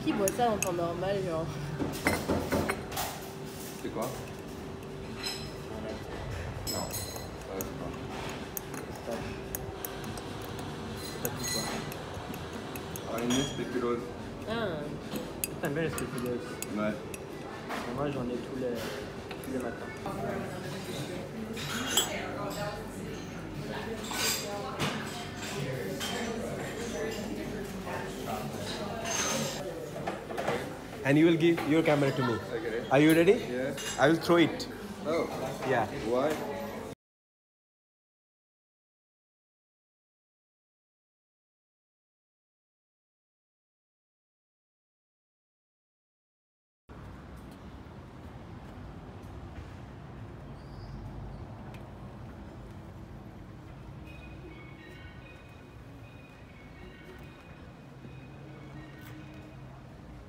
Qui boit ça en temps normal, genre? C'est quoi? Non. T'as pris quoi? Une spéculoos. Ah. T'aimes bien les spéculoos? Ouais. Moi j'en ai tous les matins. And you will give your camera to me. Okay. Are you ready? Yeah. I will throw it. Oh. Yeah. Why?